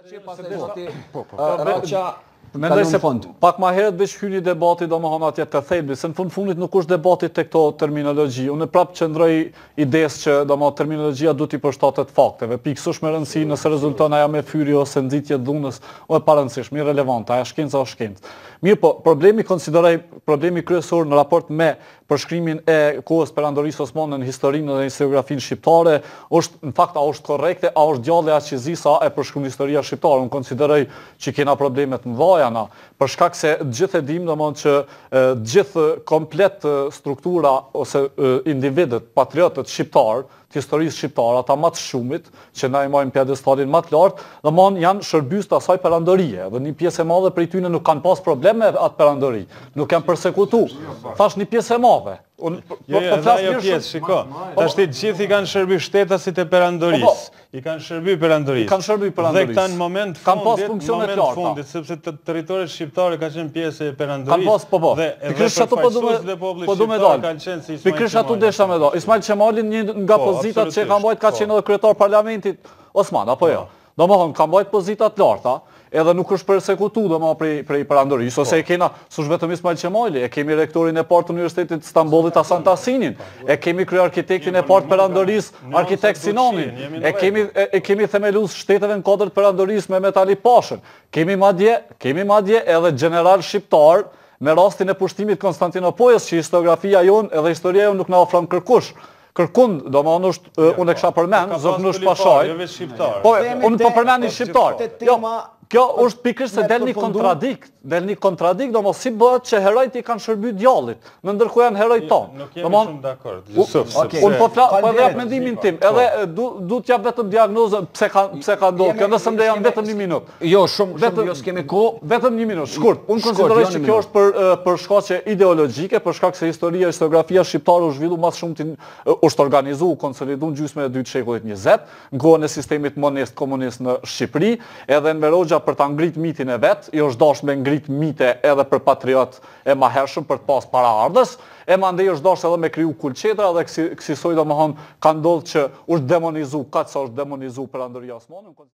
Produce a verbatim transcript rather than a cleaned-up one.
Mendoj se pak ma herët veç hyni debati domethënë atje të thelbi, se në fund fundit nuk është debati tek këto terminologji. Unë prapë qëndroj idesë që domethënë terminologjia duhet i përshtatet fakteve. Pikësisht me rëndësi nëse rezulton ajo me fyri ose nxitje dhunës, o e parëndësishme, irrelevante, ajo shkenca o shkencë. Mirë po, problemi konsideroj, problemi kryesor në raport me përshkrimin e kohës perandorisë osmane në historinë dhe historiografinë shqiptare, është në fakt a është korrekte, a është gjallë e aqëzi sa e përshkruan historia shqiptare. Unë konsideroj që kena probleme të mëdha na, për shkak se gjithë e dim domethënë që gjithë komplet struktura ose individët, patriotët shqiptar të historisë shqiptare, ata më të shumit, që na i marrin pjedestalin më të lartë, domethënë janë shërbys të asaj perandorie, dhe një pjesë e madhe prej tyre nuk kanë pas probleme atë perandori, nuk janë përsekutuar. Thash një pjesë e madhe. Jo, jo, edhe ajo pjesë, shiko. Tash ti gjithë i kanë shërby shtetasit e perandorisë. I kanë shërby perandorisë. I kanë shërby perandorisë. Dhe këta në moment fundit, në moment fundit, sepse territorit shqiptare ka qenë pjesë e perandorisë. Kanë pas, po po. Dhe edhe përfaqësuesit e popullit shqiptar kanë qenë si Ismail Qemali. Pikërisht atu desha me do. Ismail Qemali një nga pozitat që ka mbajt ka qenë edhe kryetar parlamentit Osman, apo jo. Domethënë ka mbajt pozita të larta, edhe nuk është përsekutu domethënë prej perandorisë, ose e kena, s'është vetëm Ismail Qemali, e kemi rektorin e parë të Universitetit Stambollit Hasan Tahsinin, e kemi kryearkitektin e parë të perandorisë, arkitekt Sinonin, e kemi e kemi themelues shteteve në kodër të perandorisë Mehmet Ali Pashën. Kemi madje, kemi madje edhe general shqiptar me rastin e pushtimit Konstantinopolës, që historiografia jonë edhe historia jonë nuk na ofron kërkush. Kërkund, do më anë është, unë e kësha përmen, Zognush Pashaj. Po, unë po përmen një shqiptar. Kjo është pikërisht se del një kontradikt, del një kontradikt, do më si bëhet që herojt i kanë shërby djallit, në ndërkohë janë herojt tonë. Nuk jemi shumë dakord. Unë po edhe jap mendimin tim, edhe du t'jap vetëm diagnozën pse ka ndodhur, kjo nëse më lejon vetëm një minutë. Jo, shumë, shumë, jo s'kemi kohë. Vetëm një minutë, shkurt. Unë konsideroj që kjo është për shkaqe ideologjike, për shkak se historia, historiografia shqiptare u zhvillu mas shumë është organizu, konsolidu në gjysmën e dytë shekullit njëzet, në kohën e sistemit monest komunist në Shqipëri, edhe në Verogja për ta ngrit mitin e vet, i është dashur me ngrit mite edhe për patriot e mahershëm për të pas paraardhës, e mandej është dashur edhe me kriju kulçetra dhe kësaj domethënë ka ndodhur që është demonizu, kaq sa është demonizu perandoria osmane.